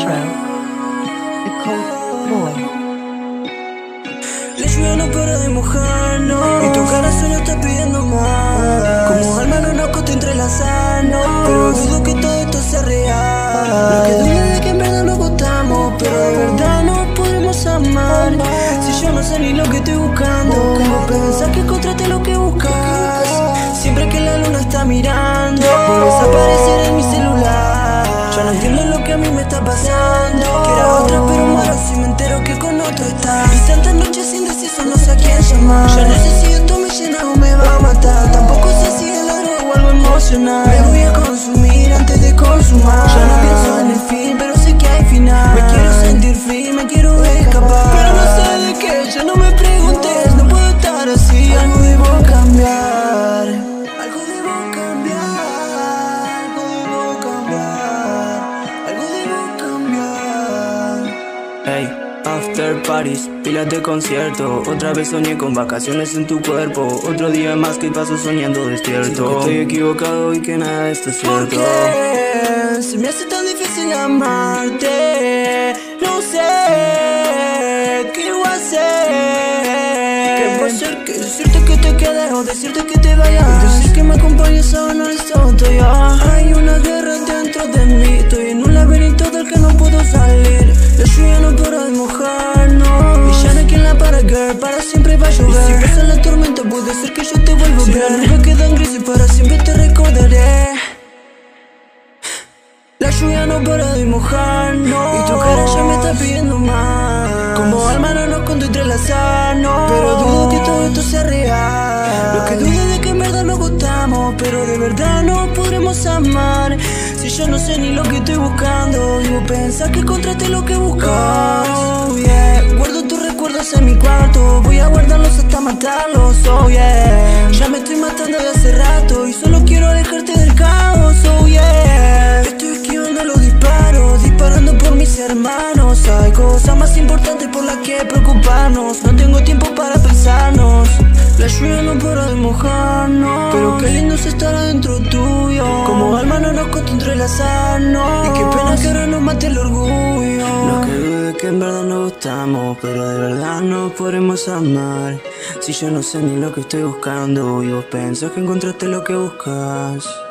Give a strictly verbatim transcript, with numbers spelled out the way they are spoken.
intro, The Cold Boy. La lluvia no para de mojarnos y tu cara solo está pidiendo más. Como alma no nos costó entrelazarnos, pero dudo que todo esto sea real. Lo que dudo es que en verdad nos gustamos, pero de verdad no podemos amar. Si yo no sé ni lo que estoy buscando, ¿cómo pensás que encontraste lo que buscas? Siempre que la luna está mirando, vuelves a aparecer en mi celular. Yo no entiendo lo que a mí me está pasando, que era otra pero muero si me entero que con otro estás. Y tantas noches indeciso, no sé a quién llamar. Ya no sé si esto me llena o me va a matar. Tampoco sé si es la droga o algo emocional. Me voy a consumir antes de consumar. Ya no pienso en el fin, pero sé que hay final. Me quiero sentir free, me quiero escapar, pero no sé de qué, ya no me preguntes. No puedo estar así, algo debo cambiar. Algo debo cambiar, algo debo cambiar, algo debo cambiar. Hey, after parties, pilas de concierto. Otra vez soñé con vacaciones en tu cuerpo. Otro día más que paso soñando despierto. Siento que estoy equivocado y que nada de esto es cierto. ¿Por qué se me hace tan difícil amarte? No sé qué voy a hacer. ¿Qué voy a hacer? ¿Qué decirte que te quedes o decirte que te vayas? Decir que me acompañes a no esto ya. Hay una guerra dentro de mí. Estoy en un laberinto del que no puedo salir. La lluvia no para de mojarnos y ya no hay quien la para, girl. Para siempre va a llover. Y si pasa la tormenta puede ser que yo te vuelva a ver. Nunca quedan grises, para siempre te recordaré. La lluvia no para de mojarnos y tu cara ya me está pidiendo más. Como alma no nos contó entrelazarnos, pero dudo que todo esto sea real. Lo que dudo es de que en verdad nos gustamos, pero de verdad no podremos amar. Si yo no sé ni lo que estoy buscando, y vos pensás que encontraste lo que buscas. Oh yeah, guardo tus recuerdos en mi cuarto, voy a guardarlos hasta matarlos. Oh yeah, ya me estoy matando de hace rato y solo quiero alejarte del caos. Oh yeah, estoy esquivando los disparos, disparando por mis hermanos. Hay cosas más importantes por las que preocuparnos. No tengo tiempo para pensarnos. La lluvia no para de mojarnos, pero qué lindo es estar adentro tuyo. Como alma no nos costó entrelazarnos, y qué pena que ahora nos mate el orgullo. No que dude que en verdad nos gustamos, pero de verdad no podremos amar. Si yo no sé ni lo que estoy buscando y vos pensás que encontraste lo que buscas.